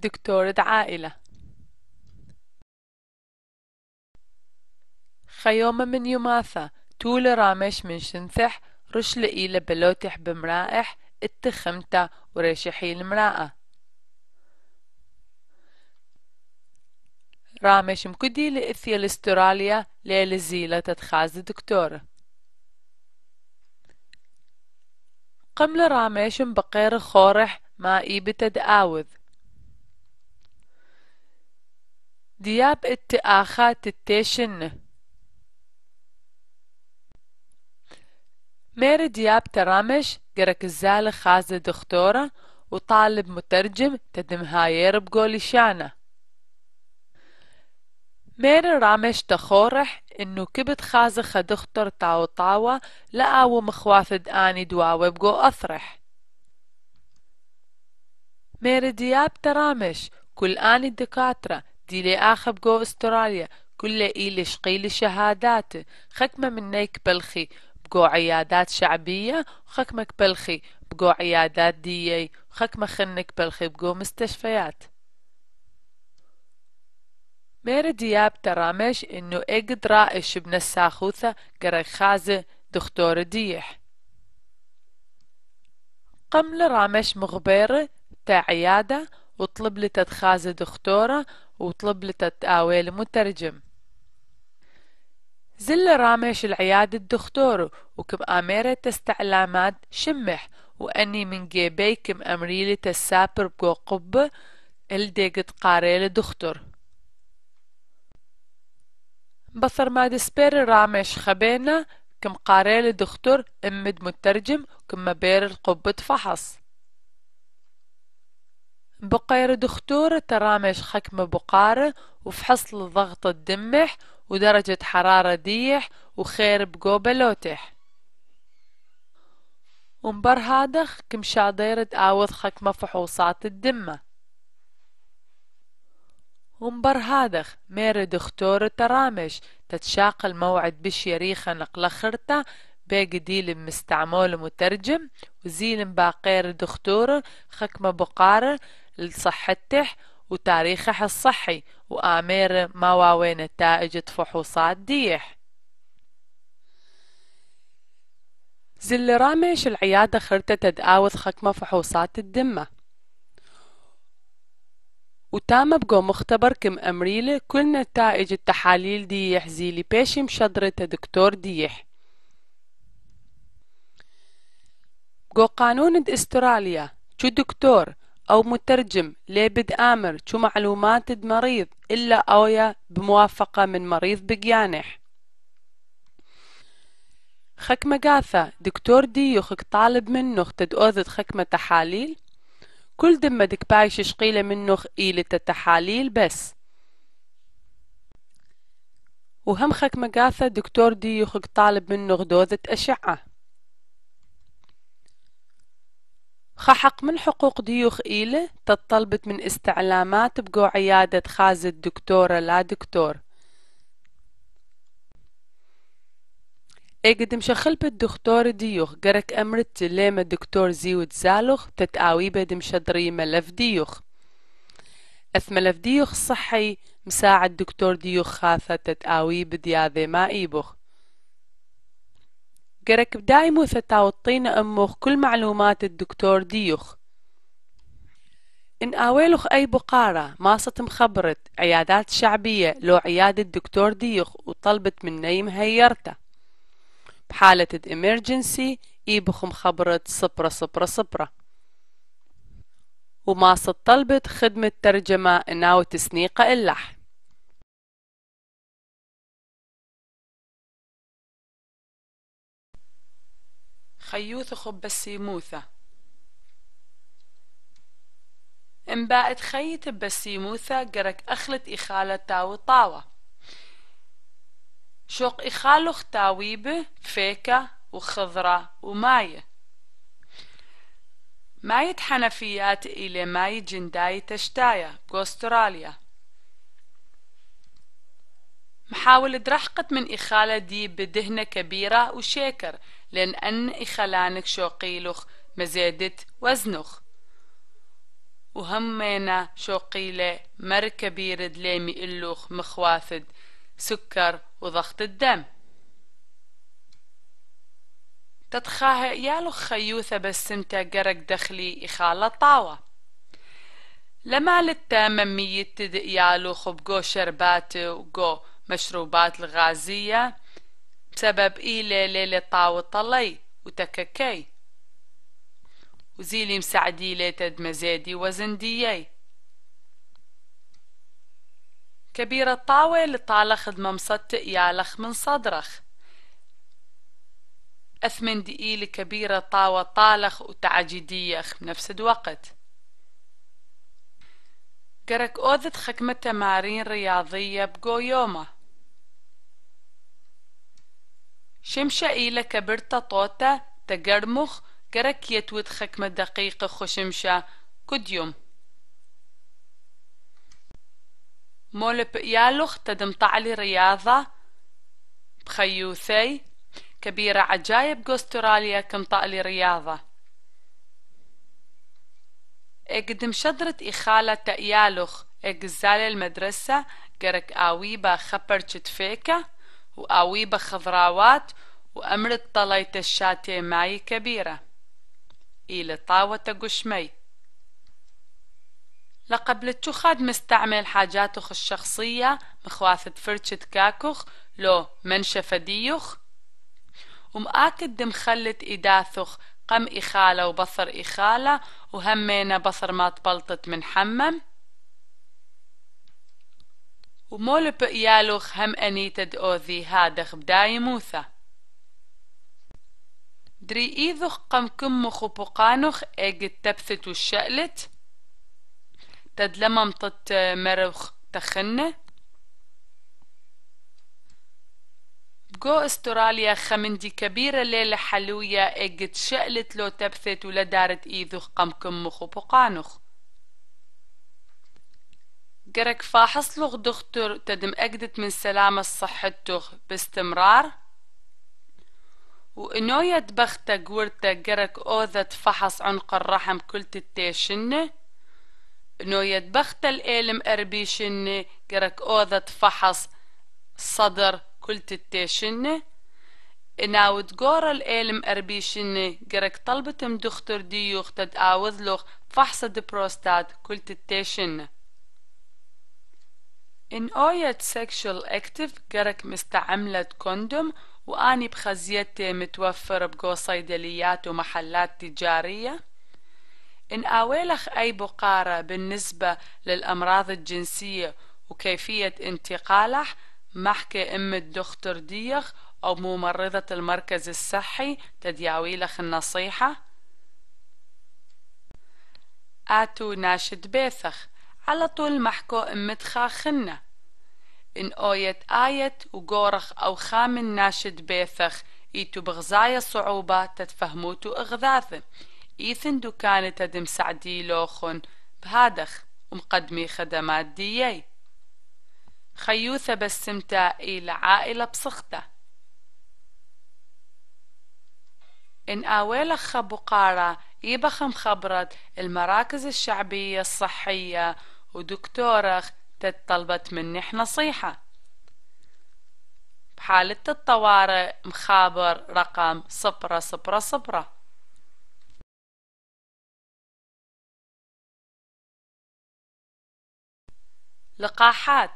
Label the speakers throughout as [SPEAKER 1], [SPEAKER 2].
[SPEAKER 1] دكتورة عائلة. خيومة من يماثة طول رامش من شنثح رشل إلى بلوتح بمرائح اتخمتا وريشحي المراءة رامش مكدي لإثيا الاستراليا ليل الزيلة تتخاز دكتورة قمل رامش بقير خورح ما إيبت دآوذ دياب اتآخا تتيشن مير دياب ترامش قرك الزالة خازة دكتورة وطالب مترجم تدمهاير بقولي شانة مير رامش تخورح انو كبت خازخة دكتور تاو طاوة لآو مخواثد آني دواوي بقو أثرح مير دياب ترامش كل آني الدكاترة دي آخب بقو استراليا كل إيلي شقيلي شهادات خكمة منيك بلخي بقو عيادات شعبية وخكمك بلخي بقو عيادات ديي وخكمة خنك بلخي بقو مستشفيات مير دياب ترامش انو اقد رائش ابن الساخوثة قرق خازة دكتور ديح قمل رامش مغبيرة تا عيادة وطلب لي تتخازة دكتورة وطلب لي تتآويل مترجم زل رامش العيادة الدكتور وكم آميرة تستعلامات شمح وأني من جيبي كم أمريلي تسابر بقو قبة الديقت قاريل دكتور بصر ما دسبير رامش خبينا كم قاريل دكتور امد مترجم كم مبير القبة فحص بقير دكتور ترامش خكمة بقارة وفحص لضغط الدمح ودرجة حرارة ديح وخير بقو بلوتح ومبر هادخ كم شادير تآوذ خكمة فحوصات الدمة ومبر هادخ مير دكتور ترامش تتشاق الموعد بشيريخة نقل خرطة بيقديل مستعمول مترجم وزيل باقير دكتور خكمة بقارة لصحتح وتاريخه الصحي وآمير مواوين نتائج فحوصات ديح زل رامش العيادة خرطة تدآوذ خكمة فحوصات الدمة وتام بقو مختبر كم أمريلة كل نتائج التحاليل ديح زيلي بيشي مشدرة دكتور ديح بقو قانون استراليا شو دكتور أو مترجم لي بد آمر شو معلومات مريض إلا أويا بموافقة من مريض بقيانح خكمة قاثة دكتور ديوخك طالب منه تدؤذت خكمة تحاليل كل دمدك بايش شقيلة منه إيلة التحاليل بس وهم خكمة قاثة دكتور ديوخك طالب منه غدوذة أشعة خحق من حقوق ديوخ إيلة تطلبت من استعلامات بقو عيادة خازة دكتورة لا دكتور اقدم شخل بالدكتور ديوخ قرك امرت ليما دكتور زيوت زالوخ تتآوي بدم شدري ملف ديوخ ملف ديوخ صحي مساعد دكتور ديوخ خاثة تتآوي بدياذي ما ايبوخ قرك بدايمو ثتاوطين اموخ كل معلومات الدكتور ديوخ إن آويلوخ أي بقارة ماصة مخبرت عيادات شعبية لو عيادة دكتور ديوخ وطلبت من نيم هيرته بحالة الإمرجنسي إيبخ مخبرت 000 وماصة طلبت خدمة ترجمة إناو تسنيقة اللح خيوث خب السيموثة انباءت خيت بسيموثة قرك أخلت إخالة تاو طاوة شوق إخالوخ تاويبه فيكة وخضرة وماية ماية حنفيات إلى ماية جنداي تشتاية بأستراليا محاولة درحقت من إخالة دي بدهنة كبيرة وشيكر لأن إخلانك شوقيلوخ مزيدت وزنوخ وهمينا شوقيلة مركبي يرد ليمي اللوخ مخواثد سكر وضغط الدم. تتخاه يالوخ خيوثة بسمتا قرق دخلي إخالة طاوة لما للتاممية تدق يالوخ بقو شربات وقو مشروبات الغازية بسبب إيلي ليلة طاوة طلي وتككي وزيلي مساعدي ليتد مزيدي وزنديي كبيرة طاوة لطالخ ممصد يالخ من صدرخ أثمن دقيلة كبيرة طاوة طالخ وتعجديخ بنفس الوقت. قرك أوذت خكمة تمارين رياضية بقو يومه شمشة إيلة كبرتا طوتا تقرمخ قرك يتود خكمة دقيقة خشمشة كد يوم مول بقيالوخ تدمطعلي رياضة بخيوثي كبيرة عجايب جو استراليا كمطعلي رياضة اقدم شدرة إخالة تقيالوخ اقزالي المدرسة قرك آويبا خبرش تفيكة وآويبا خضراوات وأمرت طليت الشاتي ماي كبيرة إلى طاوة قشمي لقبل تشخاد مستعمل حاجاتخ الشخصية مخواثة فرشة كاكوخ لو منشفة ديوخ ومأكد مخلت إداثخ قم إخالة وبصر إخالة وهمينا بصر ما تبلطت من حمم ومول بقيالوخ هم أنيتد أوذي هادخ بداي موثة دري إيذخ قم كمخ وبقانخ اجد تبثت والشقلت تدلمم طت مرخ تخنه بقو استراليا خمندي كبيرة ليلة حلوية اجد شقلت لو تبثت ولا دارت إيذخ قم كمخ وبقانخ قرك فاحصلغ دكتور تدم أجدت من سلامة صحتخ باستمرار وإنو يدبخت قورتا قرك أوذت فحص عنق الرحم كل تتيشنه إنو يدبخت الإلم أربيشنه قرك أوذت فحص صدر كل تتيشنه إناو تقور الإلم أربيشنه قرك طلبتم دكتور ديوخ تدعاوذ لغ فحص البروستات كل تتيشنه إن أويت سيكشوال أكتف قرك مستعملة كوندوم وآني بخزيتي متوفر بقو صيدليات ومحلات تجارية إن آويلخ أي بقارة بالنسبة للأمراض الجنسية وكيفية انتقالح محكي أم الدكتور ديخ أو ممرضة المركز الصحي تدياويلخ النصيحة آتو ناشد بيثخ على طول محكو متخاخنة إن أويت آيت وقورخ أو خامن ناشد بيثخ إيتو بغزايا صعوبة تتفهموتو إغذاث إيثن دكانة تدم سعدي لوخن بهادخ ومقدمي خدمات ديي خيوثة بسمتا إلى عائلة بصخته إن آويلخ بقارة إيبخ مخبرت المراكز الشعبية الصحية ودكتورخ تطلبت منح نصيحة بحالة الطوارئ مخابر رقم 000. لقاحات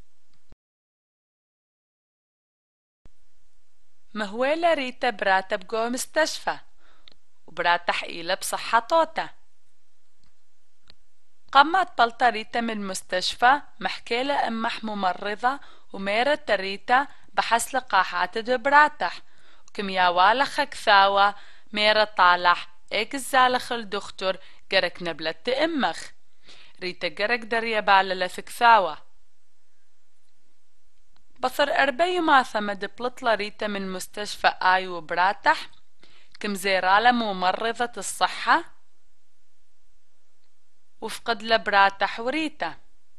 [SPEAKER 1] مهويلة ريتا براتا بقو مستشفى وبراتا حقيلة بصحة طوتا قمت بلطة ريتا من المستشفى محكيلة أمح ممرضة وميرت ريتا بحس لقاحات دبراتح وكمياوالخ كثاوة ميرة طالح ايك الزالخ الدكتور قرك نبلت أمخ ريتا قرك دريا باللث كثاوة بصر أربي ما ثمد بلطلة ريتا من مستشفى آي وبراتح كم زيرالة ممرضة الصحة وفقد لبراتح وريتا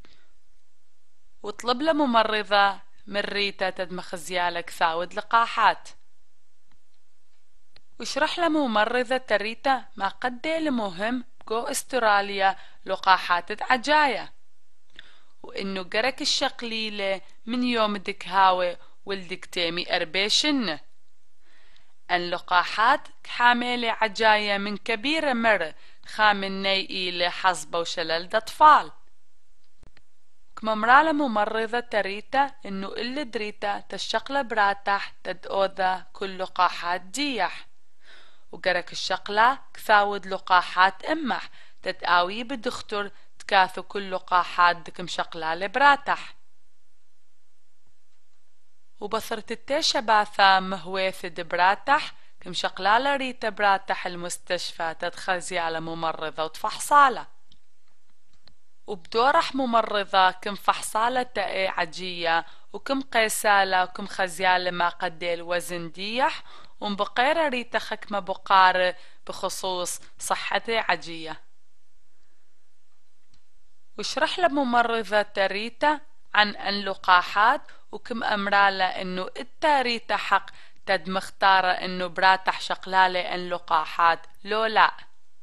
[SPEAKER 1] وطلب لممرضة من ريتا تدمخ زيالك ثاود لقاحات وشرح لممرضة ريتا ما قد المهم جو استراليا لقاحات عجاية، وإنه قرك الشقليلة من يوم دك هاوي ولدك تيمي أربيشنه أن لقاحات حاملة عجاية من كبيرة مرة خامن نيئيلة حصبة وشلل أطفال. كما مرالة ممرضة تريتا إنه اللي دريتا تشقلة براتح تدقوذا كل لقاحات ديح، وقرك الشقلة كثاود لقاحات امح تتقاوي بدختر تكاثو كل لقاحات دكم شقلة لبراتح. وبصرت التيشة باثا مهويث دبراتح كم شقلالة ريتا براتح المستشفى تتخزي على ممرضة وتفحصالة، وبدورح ممرضة كم فحصالة تأي عجية وكم قيسالة وكم خزيالة ما قدي الوزن ديح، ومبقيرة ريتا خكمة بقارة بخصوص صحتي عجية. وشرح لممرضة تريتا عن أن لقاحات وكم أمرالة إنه التاريتا حق تد مختارة إنه براتح شقلالة أن لقاحات لو لا،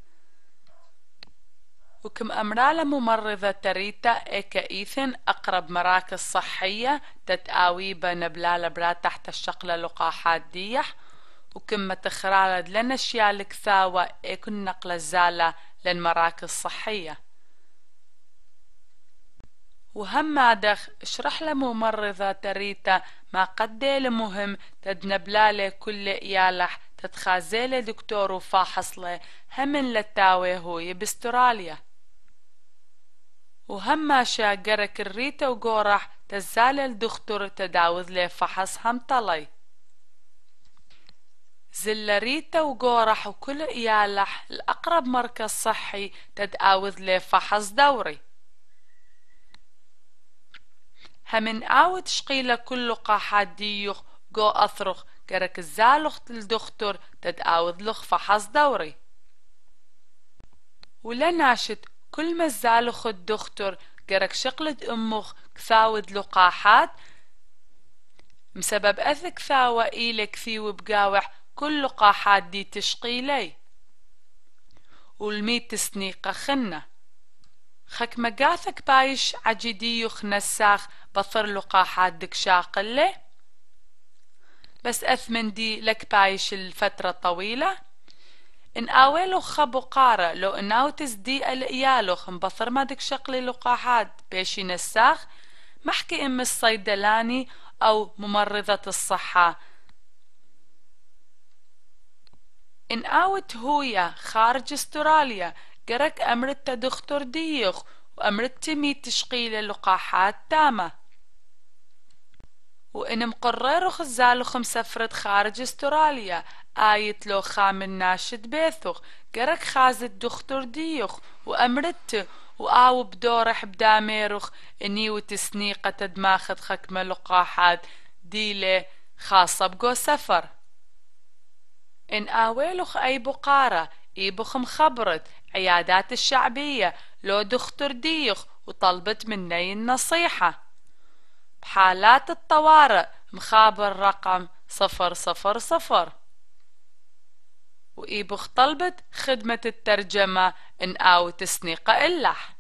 [SPEAKER 1] وكم أمرالة ممرضة تريتا إيكا إيثن أقرب مراكز صحية تتقاوي بنبلالة براتح تشقلة لقاحات ديح، وكم ما تخرالد لنا شيالك ثاوى إيكن نقل الزالة للمراكز صحية. وهم مادخ اشرح لممرضة تريتا ما قدي المهم تدنبلالة كل إيالح تتخازيلة دكتور وفاحصلة همن لتاوي هوي باستراليا. وهم ما شاقرك الريتا وقورح تزال الدكتور تداوذ لي فحص هم طلي زل ريتا وقورح وكل إيالح الأقرب مركز صحي تداوذ لي فحص دوري. همن آوت شقيلة كل لقاحات ديوخ جو أثرخ قرك الزالخ الدكتور تداوذ لخ فحص دوري. ولا ناشد كل ما الزالخ الدكتور قرك شقلة أمخ كثاود لقاحات مسبب أثك ثاوى إيلك ثيو بقاوح كل لقاحات دي تشقيلي والميت تسنيقة خنة خك مقاثك بايش عجديوخ نساخ بطر لقاحات دك شاقلة بس أثمن دي لك بايش الفترة طويلة إن آويلو خبو قارة لو إناو تزدي الإيالوخ مبطر ما دك شقلي لقاحات بيشي نساخ محكي إم الصيدلاني أو ممرضة الصحة. إن آوت هويا خارج استراليا قرك أمرت دكتور ديوخ وأمرت تمي تشقيل لقاحات تامة، وإن مقررو خزالوخ مسفرت خارج استراليا آيت لو خامن ناشد بيثوخ قرك خازت دكتور ديوخ وأمرت وآو بدورح بداميروخ إني وتسنيقة دماخد خكمة لقاحات ديلة خاصة بقو سفر. إن آويلوخ أي بقارة إيبوخ مخبرت عيادات الشعبية لو دكتور ديوخ وطلبت مني النصيحة بحالات الطوارئ مخابر رقم 000 وإيبوخ طلبت خدمة الترجمة إن آو تسنيقة إلح.